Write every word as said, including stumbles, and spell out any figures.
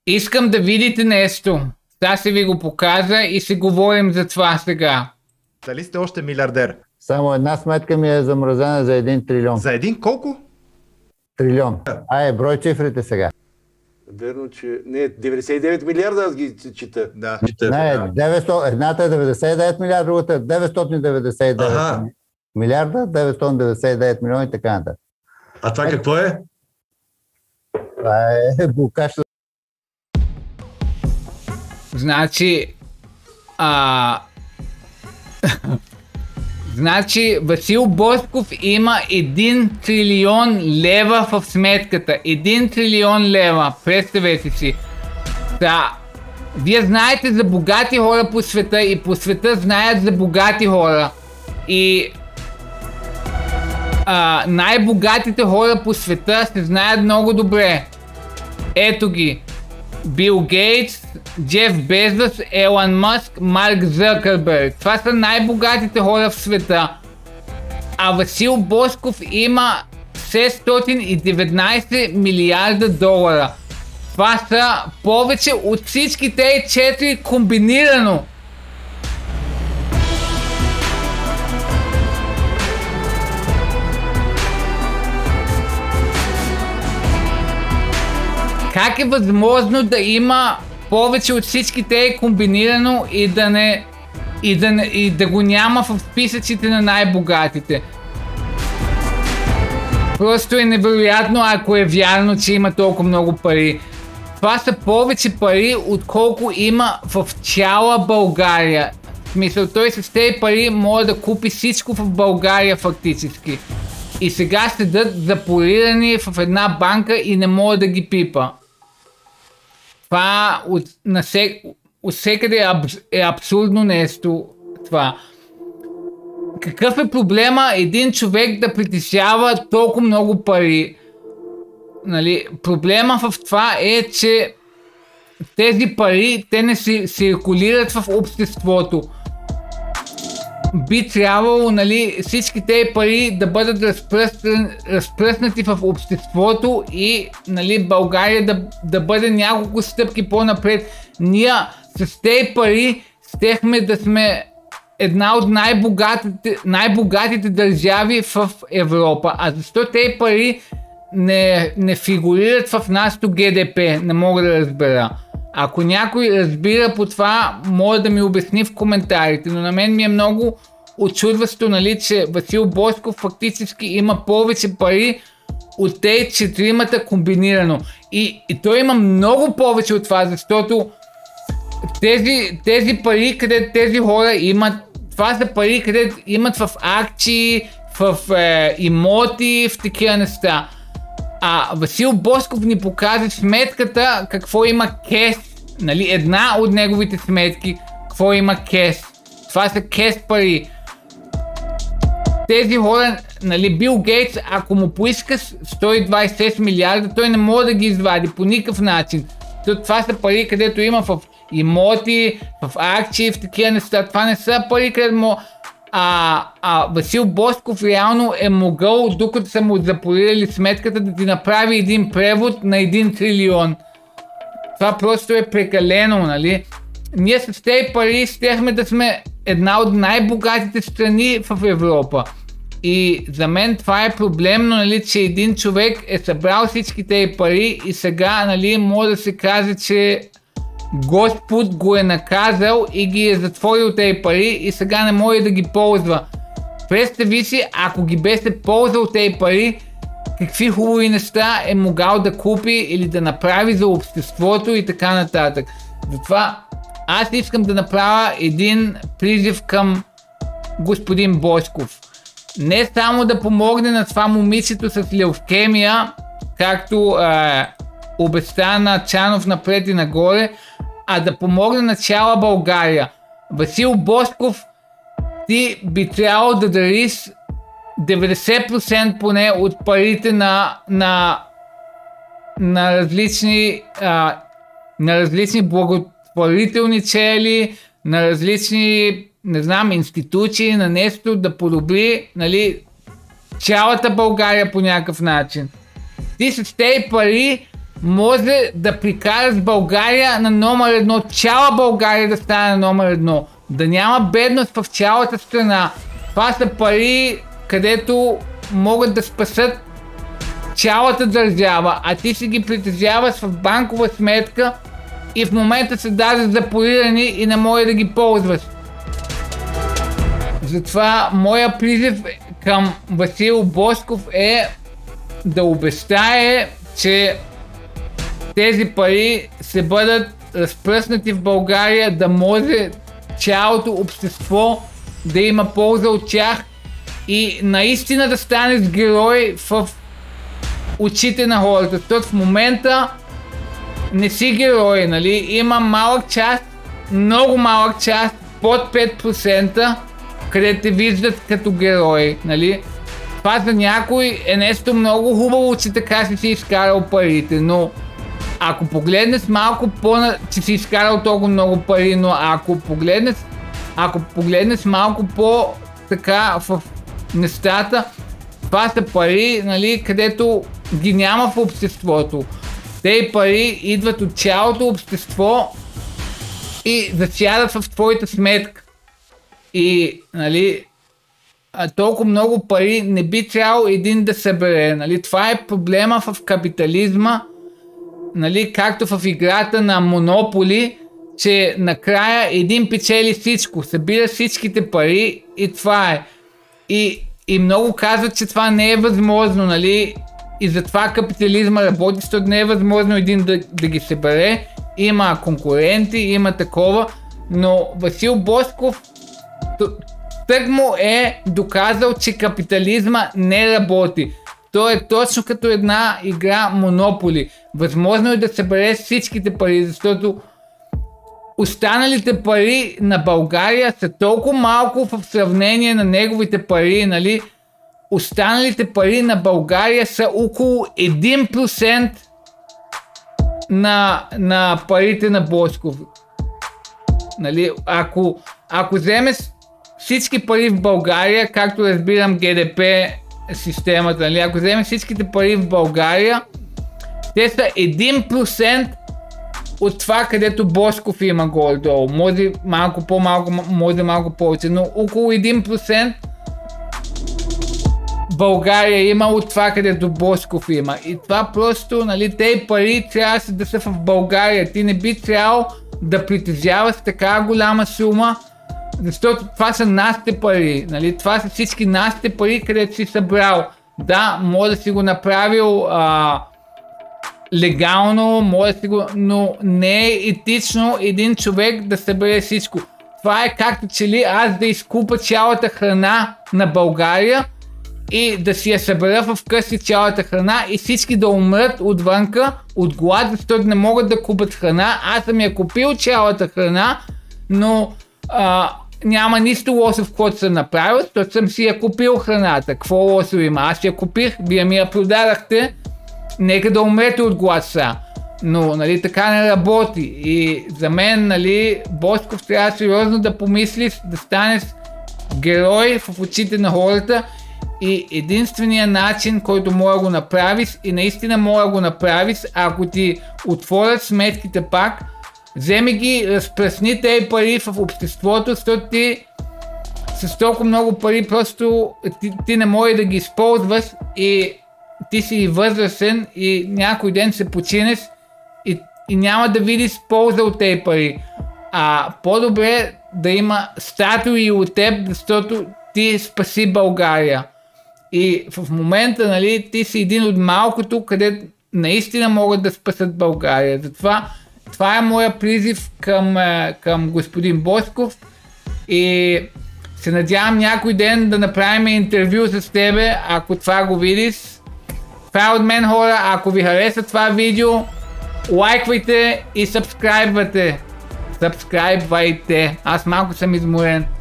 Искам да видите нещо. Сега ще ви го покажа и ще говорим за това сега. Дали сте още милиардер? Само една сметка ми е замразена за един трилион. За един колко? Трилион. Ай, брой цифрите сега. Верно, че... Не, деветдесет и девет милиарда аз ги чета. Да. Не, деветстотин, едната е деветдесет и девет милиарда, другата е деветстотин деветдесет и девет Ага. милиарда, деветстотин деветдесет и девет милиона и така нататък. А това какво е? Това е блокаж. Значи, а... значи Васил Босков има един трилион лева в сметката. един трилион лева. Представете си. Да. Вие знаете за богати хора по света и по света знаят за богати хора. И а, най-богатите хора по света се знаят много добре. Ето ги. Бил Гейтс, Джеф Безос, Елън Мъск, Марк Зукърбърг. Това са най-богатите хора в света. А Васил Босков има шестстотин и деветнайсет милиарда долара. Това са повече от всички тези четири комбинирано. Как е възможно да има повече от всички тези комбинирано и да не и да, не, и да го няма в списъците на най-богатите? Просто е невероятно, ако е вярно, че има толкова много пари. Това са повече пари, отколко има в цяла България. В смисъл, той с тези пари може да купи всичко в България фактически. И сега седат запорирани в една банка и не може да ги пипа. Това от, на сек, от всекъде е, аб, е абсурдно нещо. Това. Какъв е проблема един човек да притесява толкова много пари? Нали, проблема в това е, че тези пари, те не си циркулират в обществото. Би трябвало, нали, всички тези пари да бъдат разпръснати, разпръснати в обществото и, нали, България да, да бъде няколко стъпки по-напред. Ние с тези пари стехме да сме една от най-богатите, най-богатите държави в Европа. А защо тези пари не, не фигурират в нашото Г Д П? Не мога да разбера. Ако някой разбира по това, може да ми обясни в коментарите, но на мен ми е много очудващо, нали, че Васил Босков фактически има повече пари от тези четиримата комбинирано. И, и той има много повече от това, защото тези, тези пари, където тези хора имат, това са пари, където имат в акции, в е, имоти, в такива неща. А Васил Босков ни показва сметката, какво има кеш, нали, една от неговите сметки, какво има кеш. Това са кеш пари. Тези хора, нали, Бил Гейтс, ако му поиска сто и двайсет и шест милиарда, той не може да ги извади по никакъв начин. Това са пари, където има в имоти, в акции, в такива неща. Това не са пари, където му... А, а Васил Босков реално е могъл, докато са му запорирали сметката, да ти направи един превод на един трилион. Това просто е прекалено, нали? Ние с тези пари щяхме да сме една от най-богатите страни в Европа. И за мен това е проблемно, нали, че един човек е събрал всички тези пари и сега, нали, може да се каже, че Господ го е наказал и ги е затворил тези пари и сега не може да ги ползва. Представи си, ако ги беше ползвал тези пари, какви хубави неща е могъл да купи или да направи за обществото и така нататък. Затова аз искам да направя един призив към господин Босков. Не само да помогне на това момичето с левкемия, както е, обеща на Чанов напред и нагоре, а да помогне на цяла България. Васил Босков, ти би трябвало да дариш деветдесет процента поне от парите на, на, на различни а, на различни благотворителни цели, на различни, не знам, институции, на нещо да подобри, нали, цялата България по някакъв начин. Ти с тези пари може да прикараш България на номер едно, цяла България да стане на номер едно, да няма бедност в цялата страна. Това са пари, където могат да спасат цялата държава, а ти си ги притежаваш в банкова сметка и в момента са даже запорирани и не може да ги ползваш. Затова моя призив към Васил Босков е да обещае, че тези пари се бъдат разпръснати в България, да може цялото общество да има полза от тях и наистина да станеш герой в очите на хората. Защото в момента не си герой, нали? Има малък част, много малък част, под пет процента, където те виждат като герой, нали? Това за някой е нещо много хубаво, че така си си изкарал парите, но ако погледнеш малко по... че си изкарал толкова много пари, но ако погледнеш ако погледнеш малко по така в нещата, това са пари, нали, където ги няма в обществото. Те пари идват от цялото общество и засядат в твоята сметка. И, нали, толкова много пари не би трябвало един да събере. Нали. Това е проблема в капитализма, нали, както в играта на Монополи, че накрая един печели всичко, събира всичките пари и това е. И, и много казват, че това не е възможно, нали, и затова капитализма работи, защото не е възможно един да, да ги събере. Има конкуренти, има такова, но Васил Босков тъкмо е доказал, че капитализма не работи. То е точно като една игра Монополи. Възможно е да събере всичките пари, защото останалите пари на България са толкова малко в сравнение на неговите пари, нали? Останалите пари на България са около един процент на, на парите на Босков. Нали? Ако, ако вземеш всички пари в България, както разбирам Г Д П системата, нали? Ако вземеш всичките пари в България, те са един процент от това, където Босков има горе-долу. Може малко по-малко, може малко повече, но около един процент България има от това, където Босков има. И това просто, нали, тези пари трябва да са в България. Ти не би трябвало да притежаваш така голяма сума, защото това са нашите пари. Нали? Това са всички нашите пари, където си събрал. Да, може да си го направил а, легално, може да си го... но не е етично един човек да събере всичко. Това е както че ли аз да изкупа цялата храна на България и да си я събера в къщи цялата храна и всички да умрат отвънка от глад, защото не могат да купат храна. Аз съм я купил цялата храна, но а, няма нищо лошо в което съм направил, защото съм си я купил храната. Какво лошо има? Аз я купих, вие ми я продадахте, нека да умрете от глад са. Но, нали, така не работи. И за мен, нали, Босков трябва сериозно да помислиш, да станеш герой в очите на хората. И единственият начин, който мога да го направиш, и наистина мога да го направиш, ако ти отворят сметките пак, вземи ги, разпръсни тези пари в обществото, защото ти с толкова много пари просто ти, ти не можеш да ги използваш и ти си възрастен и някой ден се починеш и, и няма да видиш полза от тези пари. А по-добре да има статуи от теб, защото ти спаси България. И в момента, нали, ти си един от малкото, където наистина могат да спасат България. Затова това е моя призив към, към господин Босков и се надявам някой ден да направим интервю с тебе, ако това го видиш. Това е от мен, хора. Ако ви хареса това видео, лайквайте и сабскрайбвайте. Сабскрайбвайте. Аз малко съм изморен.